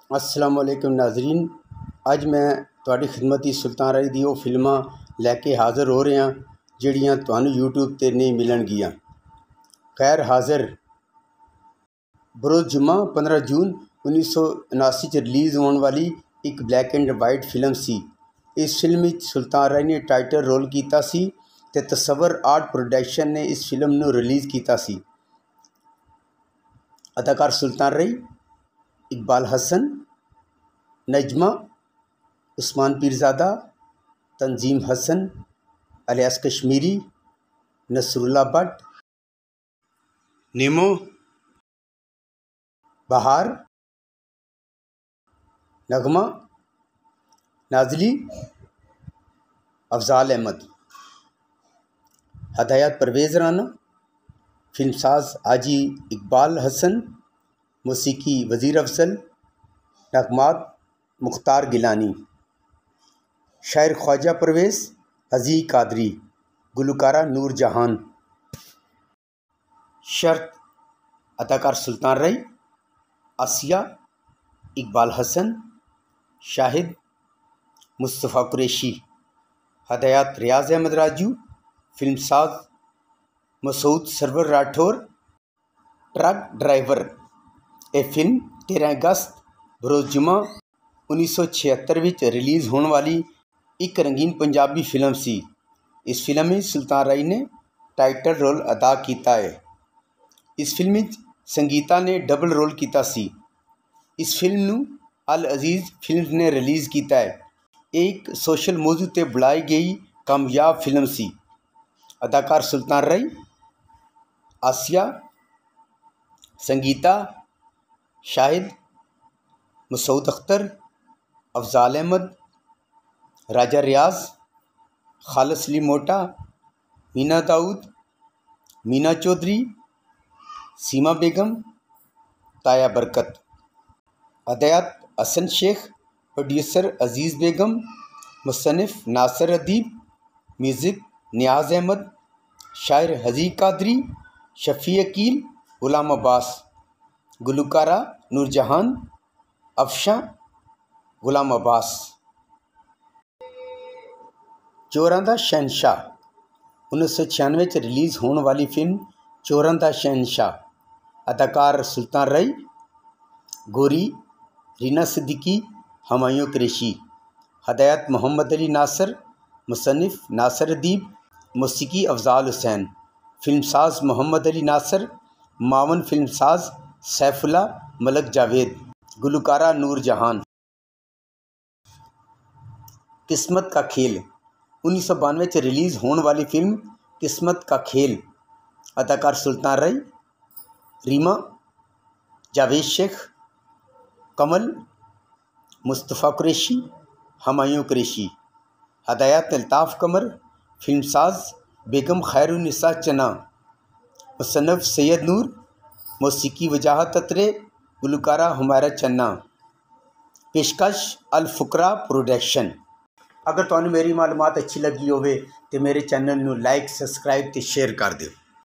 अस्सलामुअलैकुम नाजरीन, अज मैं तुहाडी खिदमत सुल्तान राय दी ओह फिल्मां लैके हाज़र हो रहा जिहड़ियां तुहानूं यूट्यूब ते नहीं मिलणगियां। खैर हाज़र बरोज़ जुम्मा 15 जून 1979 च रिलीज़ होने वाली एक ब्लैक एंड वाइट फिल्म सी। इस फिल्म में सुल्तान राय ने टाइटल रोल कीता सी ते तसव्वुर आर्ट प्रोडक्शन ने इस फिल्म नूं रिलीज़ कीता सी। अदाकार सुल्तान राय, इकबाल हसन, नजमा, उस्मान पीरज़ादा, तंजीम हसन, अलियास कश्मीरी, नसरुल्लाह भट्ट, नीमो, बहार, नगमा, नाज़ली, अफजाल अहमद। हदायत परवेज़ राना, फिल्मसाज हाजी इकबाल हसन, मौसीकी वज़ीर अफजल, नगमात मुख्तार गिलानी, शायर ख्वाजा परवेज़, हज़ी कादरी, गुलकारा नूर जहान। शर्त अदाकार सुल्तान राय, आसिया, इकबाल हसन, शाहिद, मुस्तफ़ा कुरैशी। हदायत रियाज़ अहमद राजू, फिल्मसाज मसूद सरवर राठौर, ट्रक ड्राइवर। ये फिल्म 13 अगस्त बरोज़ जुम्मा 1976 विच रिलीज़ होने वाली एक रंगीन पंजाबी फिल्म सी। इस फिल्म में सुल्तान राय ने टाइटल रोल अदा किया है। इस फिल्म में संगीता ने डबल रोल किया सी। इस फिल्म नूं अल अजीज़ फिल्म्स ने रिलीज़ किया है। एक सोशल मौजू ते बनाई गई कामयाब फिल्म सी। अदाकार सुल्तान राय, आसिया, संगीता, शाहिद, मसूद अख्तर, अफजाल अहमद, राजा रियाज, खालिद अली मोटा, मीना दाऊद, मीना चौधरी, सीमा बेगम, ताया बरकत। हदायत हसन शेख, प्रोड्यूसर अजीज़ बेगम, मुसन्निफ नासिर अदीब, म्यूज़िक नियाज़ अहमद, शायर हज़ी कादरी, शफ़ी अकील, गुलाम अब्बास, गुलकारा नूरजहान, अफशा, गुलाम अब्बास। चोरां दा शहनशाह 1996 च रिलीज़ होने वाली फिल्म चोरां दा शहनशाह। अदाकार सुल्तान राय, गोरी, रीना सिद्दीकी, हुमायूं कुरैशी। हदायत मोहम्मद अली नासिर, मुसन्निफ नासिर अदीब, मौसीकी अफजाल हुसैन। फिल्मसाज मोहम्मद अली नासिर, मावन फिल्मसाज सैफुल्ला मलक जावेद, गुलकारा नूर जहान। किस्मत का खेल 1992 च रिलीज़ होने वाली फिल्म किस्मत का खेल। अदाकार सुल्तान राय, रीमा, जावेद शेख, कमल, मुस्तफ़ा कुरैशी, हुमायूं कुरैशी। हदायत अल्ताफ़ कमर, फिल्मसाज बेगम खैरुन्निसा चना, मुसन्निफ सैयद नूर, मौसीकी वजाहत अत्रे, गुलकारा हुमायरा चन्ना। पेशकश अल फुकरा प्रोडक्शन। अगर तुहानूं मेरी मालूमात अच्छी लगी होवे तो मेरे चैनल नूं लाइक, सब्सक्राइब ते शेयर कर दिओ।